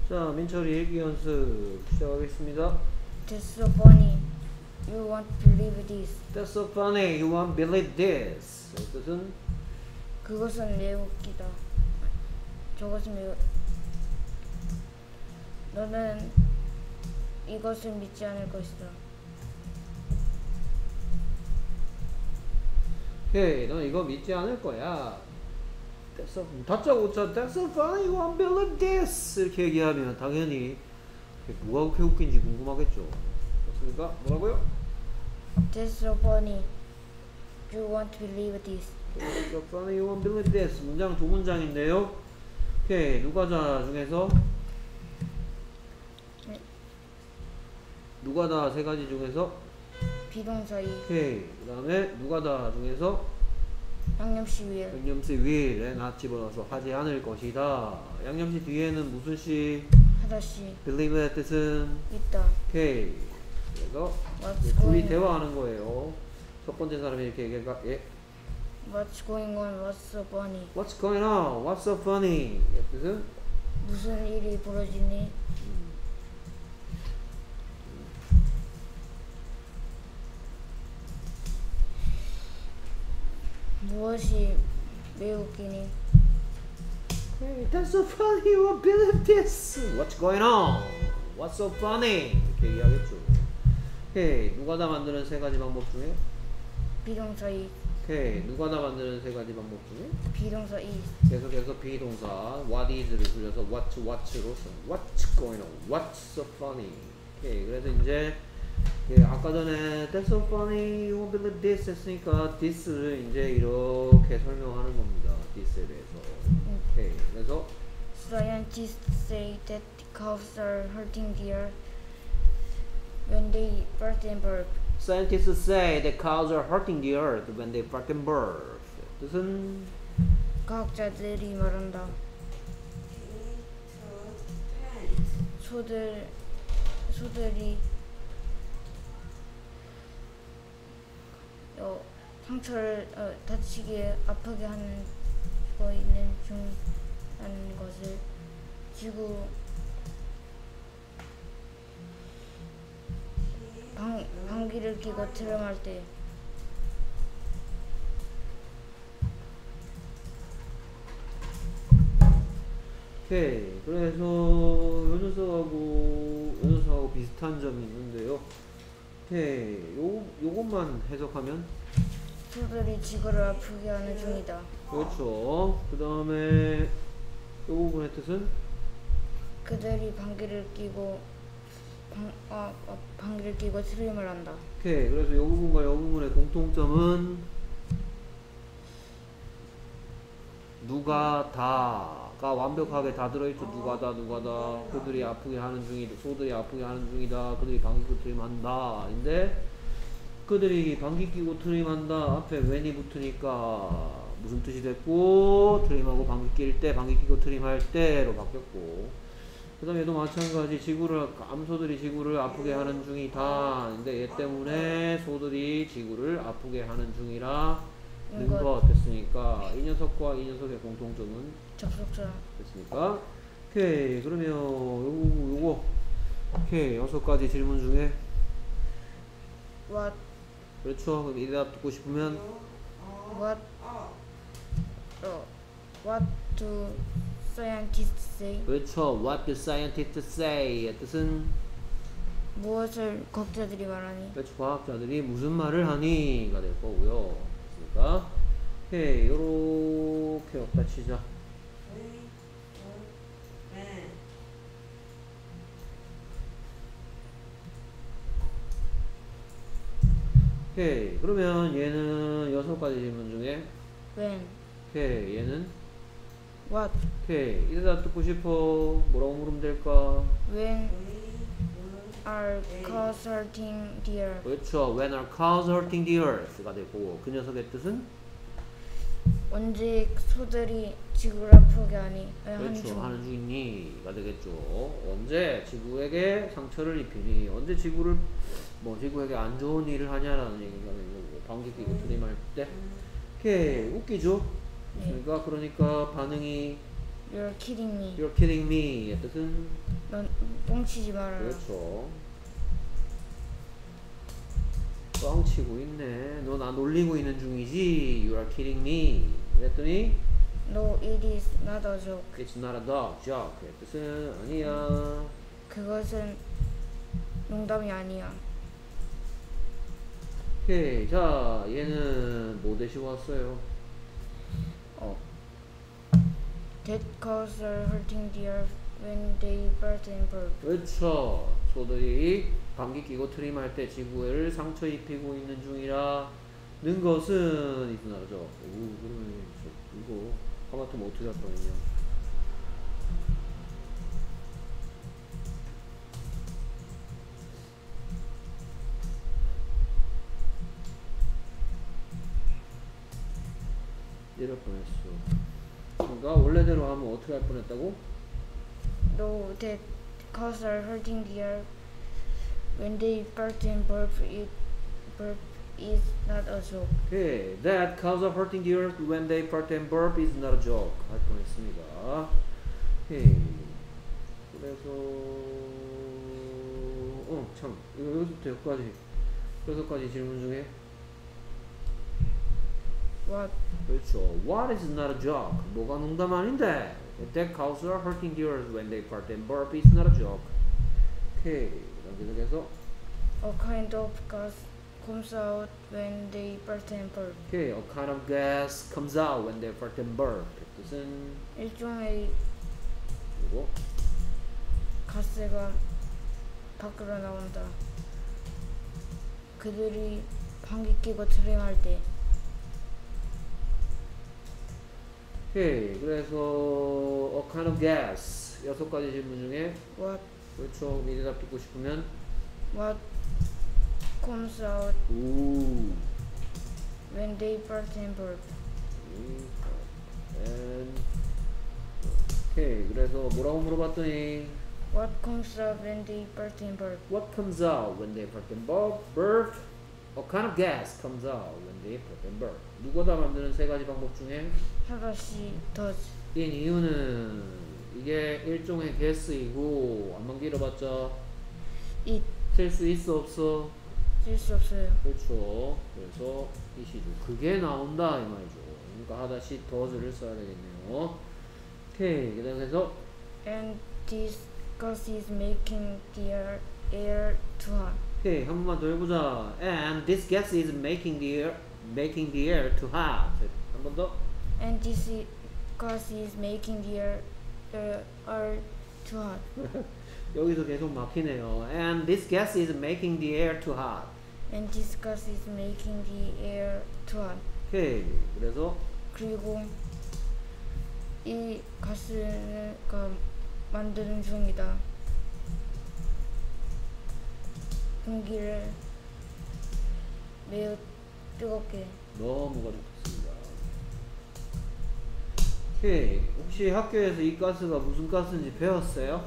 자, 민철이 일기 연습 시작하겠습니다. That's so funny. You won't believe this. That's so funny. You won't believe this. 뜻은 그것은 매우 웃기다. 저것은 매우. 너는 이것을 믿지 않을 것이다. 오케이, 넌 이거 믿지 않을 거야. That's so, 다짜고짜 That's so funny. You won't believe this. 이렇게 얘기하면 당연히 뭐가 그렇게 웃긴지 궁금하겠죠. 그렇습니까? 뭐라고요? That's so funny. You won't believe this. That's so funny. You won't believe this. 문장 두 문장인데요. 오케이, 누가다 중에서 네. 누가다 세 가지 중에서 비동사 이. 오케이, 그 다음에 누가다 중에서 양념시 위에. 양념시 위에 나 집어넣어서 하지 않을 것이다. 양념시 뒤에는 무슨 시? 하다시. believe의 뜻은 있다. 오케이. 그래서 What's 둘이 going on? 대화하는 거예요. 첫 번째 사람이 이렇게 얘기할까? 예. What's going on? What's so funny? What's going on? What's so funny? 의 뜻은 무슨 일이 벌어지니? 무엇이 매우 웃기니? Hey, that's so funny. You won't believe this. What's going on? What's so funny? 이렇게 얘기하겠죠. 오케이. 누가다 만드는 세 가지 방법 중에 비동사 이. 오케이. 누가다 만드는 세 가지 방법 중에 비동사 이. 계속해서 비동사 what is를 줄여서 what로 써. What's going on? What's so funny? 오케이. 그래서 이제 예, 아까 전에 that's so funny, you won't believe this 했으니까 this를 이제 이렇게 설명하는 겁니다. this에 대해서. 오케이. 그래서 Scientists say that cows are hurting deer when they fart and burp. scientists say that cows are hurting the earth when they fart and burp. 뜻은 과학자들이 말한다. 소들이 상처를 다치게 아프게 하는 거 있는 중이라는 것을 방귀를 뀌고 트름할 때 오케이. 그래서 요 녀석하고 비슷한 점이 있는데요. 오케이. 요것만 해석하면 소들이 지구를 아프게 하는 중이다. 그렇죠. 그 다음에 요 부분의 뜻은 그들이 방귀를 뀌고 트림을 한다. 오케이. 그래서 요 부분과 요 부분의 공통점은 누가 다가 완벽하게 다 들어있죠. 누가다 그들이 아프게 하는 중이다. 소들이 아프게 하는 중이다. 그들이 방귀 뀌고 트림한다. 인데 그들이 방귀 뀌고 트림한다 앞에 when이 붙으니까 무슨 뜻이 됐고 트림하고 방귀 낄 때 방귀 뀌고 트림할 때로 바뀌었고 그 다음에 얘도 마찬가지 암소들이 지구를 아프게 하는 중이다. 근데 얘 때문에 소들이 지구를 아프게 하는 중이라는 것 됐으니까 이 녀석과 이 녀석의 공통점은 접속사 됐습니까? 오케이. 그러면 요거 오케이. 6가지 질문 중에 What 그렇죠. 그럼 이 대답 듣고 싶으면 What do scientists say? 그렇죠. What do scientists say? 의 뜻은 무엇을 과학자들이 말하니? 그렇죠. 과학자들이 무슨 말을 하니가 될 거고요. 그러니까 오케이. 요렇게 엎다 치자. 오케이. 그러면 얘는 6가지 질문 중에 When? 오케이. 얘는 What? 오케이. 이 대답 듣고 싶어. 뭐라고 물으면 될까? When are cows hurting deer? 그렇죠. When are cows hurting the earth가 될 거고 그 녀석의 뜻은 언제 소들이 지구를 아프게 하니? 그렇죠. 하는 중이니가 되겠죠. 언제 지구에게 상처를 입히니? 언제 지구에게 안 좋은 일을 하냐라는 얘기가 되는 거고 방귀 뀌고 트림할 때 오케이. 웃기죠? 네. 그러니까 반응이 You're kidding me. You're kidding me의 뜻은 넌 뻥치지 말아라. 그렇죠. 뻥치고 있네. 너 나 놀리고 있는 중이지. You are kidding me. 그랬더니 No, it is not a joke. It's not a dog joke. 그 뜻은 아니야. 그것은 농담이 아니야. 오케이. 자, 얘는 뭐 대시고 왔어요? That cows are hurting deer when they birth and burp. 그렇죠. 소들이 감기 끼고 트림할 때 지구를 상처 입히고 있는 중이라 는 것은 is not a joke. 오, 그러면 이거 하마터면 어떻게 할 뻔했냐? 이럴 뻔했어. 그러니까 원래대로 하면 어떻게 할 뻔했다고? No, that cows are hurting deer when they birth and burp. Burp is not a joke. Okay, that cows are hurting deer when they fart and burp is not a joke. 할 뻔했습니다. 오케이. 그래서 참 이거 여기서부터 여기까지 6가지 질문 중에 What? 그렇죠. What is not a joke? 뭐가 농담 아닌데? That cows are hurting deer when they fart and burp is not a joke. 오케이. 그다음 계속해서 A kind of gas comes out when they birth and burp. Okay, a kind of gas comes out when they fart and burp. 뜻은 일종의 이거 가스가 밖으로 나온다. 그들이 방귀 뀌고 트림할 때. 오케이. 그래서 a kind of gas 6가지 질문 중에 What? 그렇죠. 이 대답 듣고 싶으면 What comes out 우 when they birth and burp? and 오케이. 그래서 뭐라고 물어봤더니 What comes out when they birth and burp? What comes out when they fart and burp? A kind of gas comes out when they fart and burp. 누구다 만드는 3가지 방법 중에 하다시 does. 이 이유는 이게 일종의 가스이고 안만 길어봤자 it 셀 수 있어 없어? 쓸 수 없어요. 그렇죠. 그래서 이 시주 그게 나온다 이 말이죠. 그러니까 하다시 does를 써야 되겠네요. 오케이. 그다음에서 And this gas is making the air too hot. 오케이. 한 번만 더 해보자. And this gas is making the air too hot. 한 번 더. And this gas is making the air too hot. 여기서 계속 막히네요. And this gas is making the air too hot. And this gas is making the air too hot. 오케이. 그래서 그리고 이 가스가 만드는 중이다. 공기를 매우 뜨겁게. 너무가 좋습니다. 오케이. 혹시 학교에서 이 가스가 무슨 가스인지 배웠어요?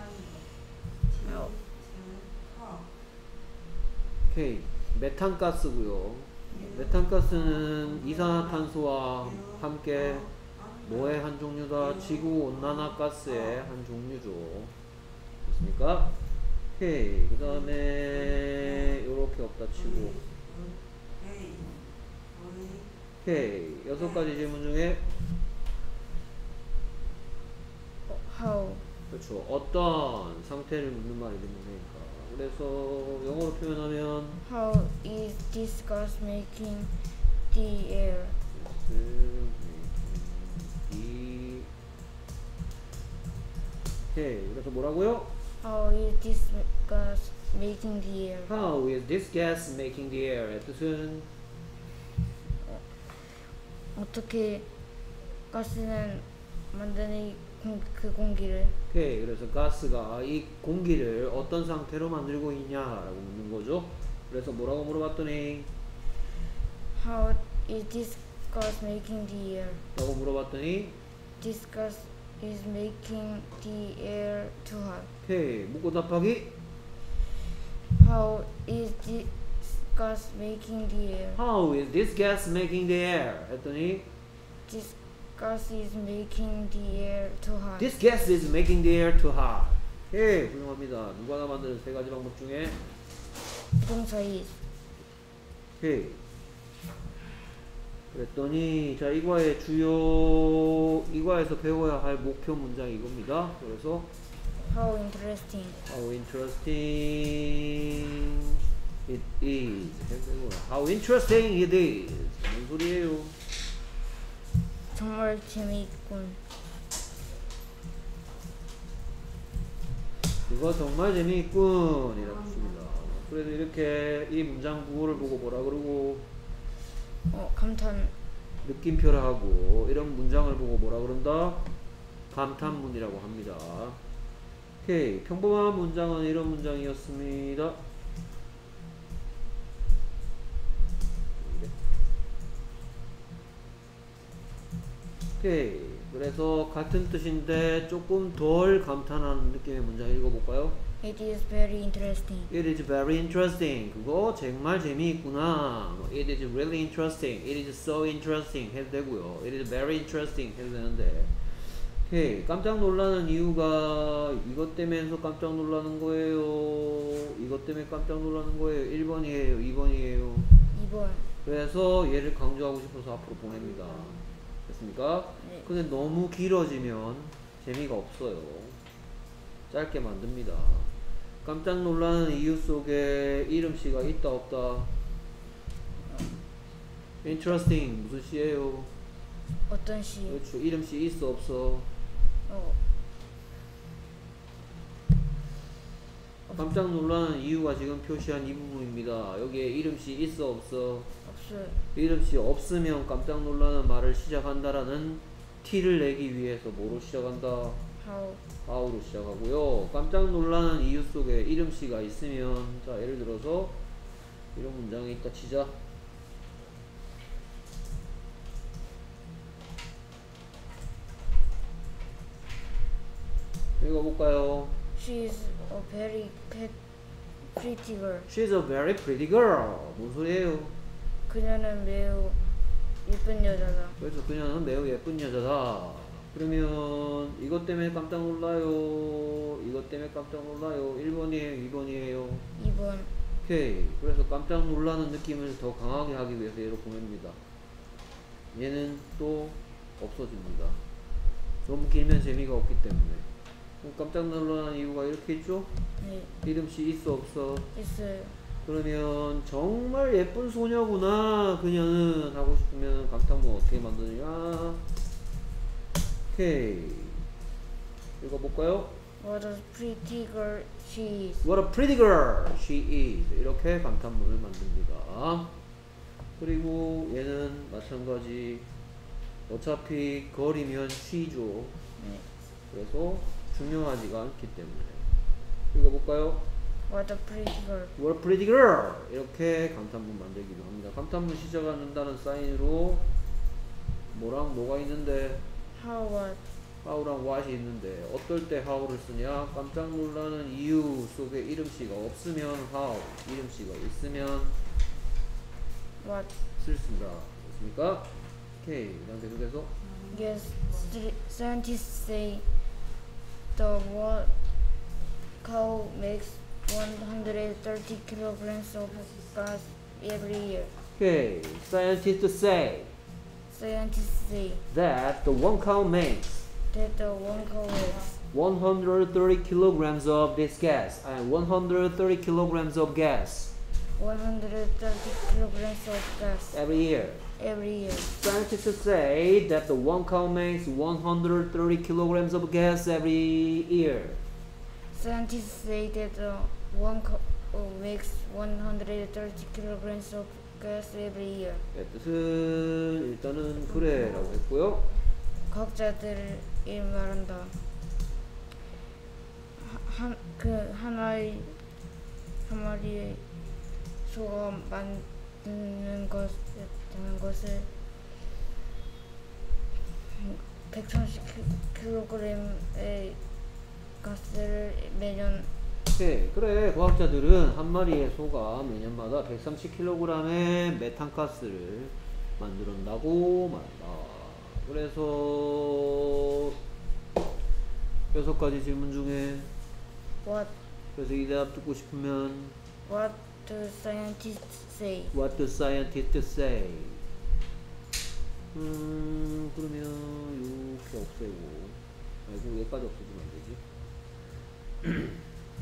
오케이. 메탄가스고요. 메탄가스는 이산화탄소와 함께 뭐의 한 종류다? 지구온난화 가스의 한 종류죠. 됐습니까? 오케이. 그 다음에 요렇게 없다 치고 오케이. 6가지 질문 중에 How? 그렇죠. 어떤 상태를 묻는 말이 되는 거니까. 그래서 영어로 표현하면 How is this gas making the air? 오케이. 그래서 뭐라고요? How is this gas making the air? How is this gas making the air의 뜻은 어떻게 가스는 만드는 그 공기를 오케이. 그래서 가스가 이 공기를 어떤 상태로 만들고 있냐라고 묻는 거죠. 그래서 뭐라고 물어봤더니 How is this gas making the air? 라고 물어봤더니 This gas is making the air too hot. 오케이. 묻고 답하기 How is this gas making the air? How is this gas making the air? 했더니 This gas is making the air too hot. This gas is making the air too hot. 예, 훌륭합니다. 누가 다 만드는 세 가지 방법 중에 동사 is. 오케이. 그랬더니 자 이과의 주요 이과에서 배워야 할 목표 문장이 이겁니다. 그래서 How interesting. How interesting it is. How interesting it is. 무슨 소리예요? 정말 재미있군. 이거 정말 재미있군 이라고 씁니다. 그래서 이렇게 이 문장 구호를 보고 뭐라 그러고 감탄. 느낌표를 하고 이런 문장을 보고 뭐라 그런다? 감탄문이라고 합니다. 오케이. 평범한 문장은 이런 문장이었습니다. 오케이. 그래서 같은 뜻인데 조금 덜 감탄하는 느낌의 문장 읽어볼까요? It is very interesting. It is very interesting. 그거 정말 재미있구나. It is really interesting. It is so interesting 해도 되고요. It is very interesting 해도 되는데 오케이. 깜짝 놀라는 이유가 이것 때문에 해서 깜짝 놀라는 거예요. 이것 때문에 깜짝 놀라는 거예요. 1번이에요. 2번이에요. 2번. 그래서 얘를 강조하고 싶어서 앞으로 보냅니다. 됐습니까? 네. 근데 너무 길어지면 재미가 없어요. 짧게 만듭니다. 깜짝 놀라는 이유 속에 이름씨가 있다 없다? Interesting 무슨 시예요? 어떤 시? 그렇죠. 이름씨 있어 없어? 깜짝 놀라는 이유가 지금 표시한 이 부분입니다. 여기에 이름씨 있어 없어? 없어요. 이름씨 없으면 깜짝 놀라는 말을 시작한다라는 티를 내기 위해서 뭐로 시작한다? How. how로 시작하고요. 깜짝 놀라는 이유 속에 이름씨가 있으면 자 예를 들어서 이런 문장이 있다 치자. 읽어볼까요? She is a very pretty girl. She's a very pretty girl. 뭔 소리예요? 그녀는 매우 예쁜 여자다. 그래서 그녀는 매우 예쁜 여자다. 그러면 이것 때문에 깜짝 놀라요. 이것 때문에 깜짝 놀라요. 1번이에요. 2번이에요. 2번. 오케이. 그래서 깜짝 놀라는 느낌을 더 강하게 하기 위해서 얘로 보냅니다. 얘는 또 없어집니다. 너무 길면 재미가 없기 때문에. 그럼 깜짝 놀라는 이유가 이렇게 있죠? 네. 이름씨 있어 없어? 있어요. 그러면 정말 예쁜 소녀구나 그녀는 하고 싶으면 감탄문 어떻게 만드느냐? 오케이. 읽어볼까요? What a pretty girl she is. What a pretty girl she is. 이렇게 감탄문을 만듭니다. 그리고 얘는 마찬가지. 어차피 걸이면 she죠. 네. 그래서 중요하지가 않기 때문에. 읽어볼까요? What a pretty girl. What a pretty girl. 이렇게 감탄문 만들기도 합니다. 감탄문 시작한다는 사인으로 뭐랑 뭐가 있는데 How what? how랑 what이 있는데 어떨 때 how를 쓰냐? 깜짝 놀라는 이유 속에 이름씨가 없으면 how, 이름씨가 있으면 What? 쓸습니다. 됐습니까? 오케이. 그 다음 계속해서 Yes, scientists say the cow makes 130 kilograms of gas every year. 오케이. Scientists say Scientists say that the one cow makes that the one cow makes 130 kilograms of this gas and 130 kilograms of gas 130 kilograms of gas every year. every year. Scientists say that the one cow makes 130 kilograms of gas every year. Scientists say that the one cow makes 130 kilograms of gas every year. 네, 뜻은 일단은 그래라고 했고요. 과학자들이 말한다. 한 마리의 소가 만드는 것을 130kg의 가스를 매년. 네, 그래. 과학자들은 한 마리의 소가 매년마다 130kg의 메탄가스를 만들어낸다고 말한다. 그래서 6가지 질문 중에 그래서 이 대답 듣고 싶으면 what do scientists say? What do scientists say? 그러면 이렇게 없애고 아이고 얘까지 없애주면 안 되지.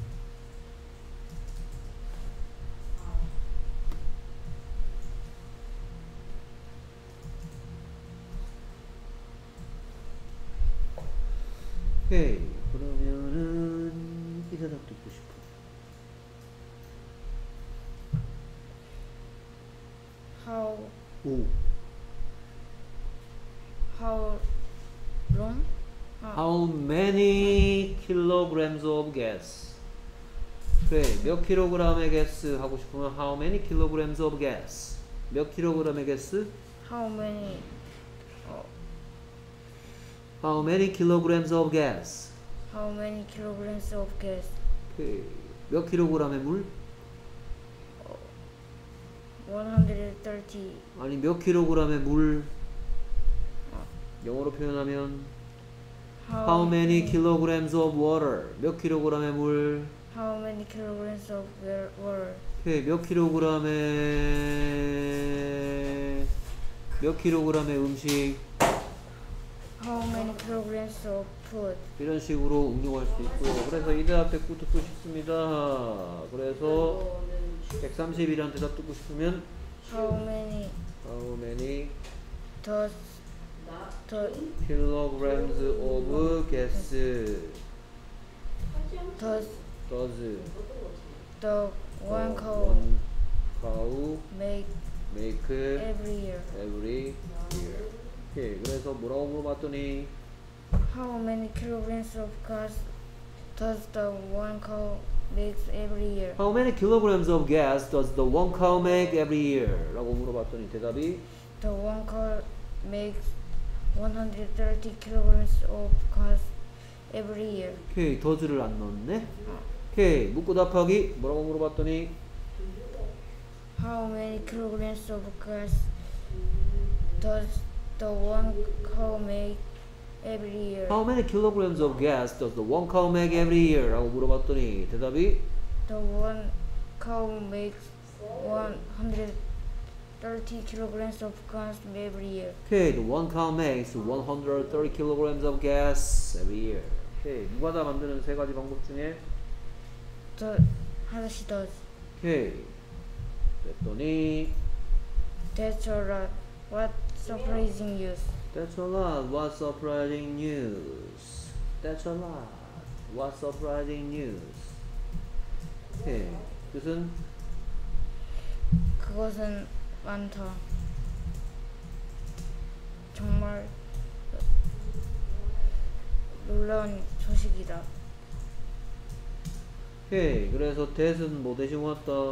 오케이 그러면은 이 대답 듣고 싶어. How 오. how long? How many kilograms of gas? 그래, 몇 킬로그램의 가스 하고 싶으면 how many kilograms of gas? 몇 킬로그램의 가스? How many? How many kilograms of gas? How many kilograms of gas? 오케이, 몇 킬로그램의 물? 130. 아니 몇 킬로그램의 물? 영어로 표현하면 How many kilograms of water? 몇 킬로그램의 물? How many kilograms of water? 오케이, 몇 킬로그램의 음식? How many kilograms of food? 이런 식으로 응용할 수 있고요. 그래서 이 대답 듣고 싶습니다. 그래서 131한 대답 듣고 싶으면 How many does kilograms of gas does does the one cow make every year? every year? 오케이, 그래서 뭐라고 물어봤더니 How many kilograms of gas does the one cow make every year? How many kilograms of gas does the one cow make every year? 라고 물어봤더니 대답이 The one cow makes 130 kilograms of gas every year. 오케이, does를 안 넣었네. 오케이, 묻고 답하기 뭐라고 물어봤더니 How many kilograms of gas does the one cow make every year? How many kilograms of gas does the one cow make every year? 라고 물어봤더니 대답이 The one cow makes 130 kilograms of gas every year. Okay, the one cow makes 130 kilograms of gas every year. Okay, 누가 다 만드는 세 가지 방법 중에 하나씩 does. Okay, 그랬더니 That's a lot. What surprising news? That's a lot. What surprising news? That's a lot. What surprising news? Okay, 뜻은 그것은 많다. 정말 놀라운 소식이다. Okay, 그래서 that은 뭐 대신 왔다?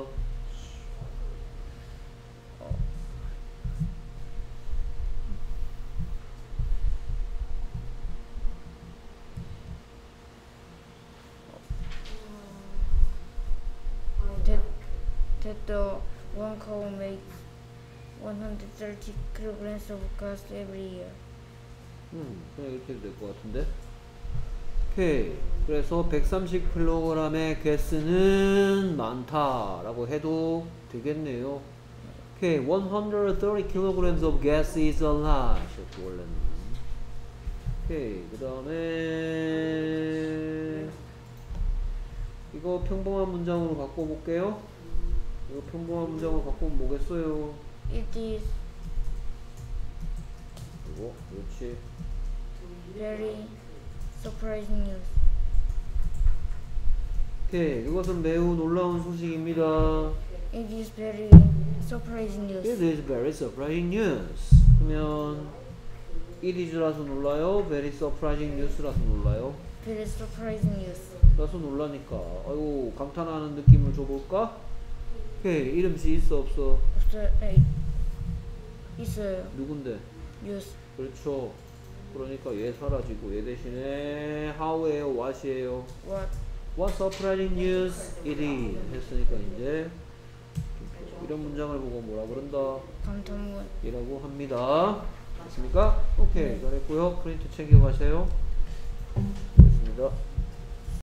That the one cow makes 130 kilograms of gas every year. 그냥 이렇게 해도 될 것 같은데. 오케이. 그래서 130kg의 가스는 많다라고 해도 되겠네요. 오케이. 130kg of gas is a lot. 원래는. 오케이. 그 다음에 이거 평범한 문장으로 바꿔볼게요. 이거 평범한 문장으로 바꾸면 뭐겠어요? It is 이거 그렇지. very surprising news. 오케이. 이것은 매우 놀라운 소식입니다. It is very surprising news. It is very surprising news. 그러면 it is라서 놀라요? very surprising news라서 놀라요? Very surprising news. 라서 놀라니까 아이고 감탄하는 느낌을 줘볼까? 오케이. 이름 씨 있어 없어? 있어요. 누군데? news. 그렇죠. 그러니까 얘 사라지고 얘 대신에 how예요? what이에요? What surprising news it is 했으니까 이제 이런 문장을 보고 뭐라 그런다? 감탄문. 이라고 합니다. 됐습니까? 오케이. 네. 잘했고요. 프린트 챙겨가세요. 됐습니다.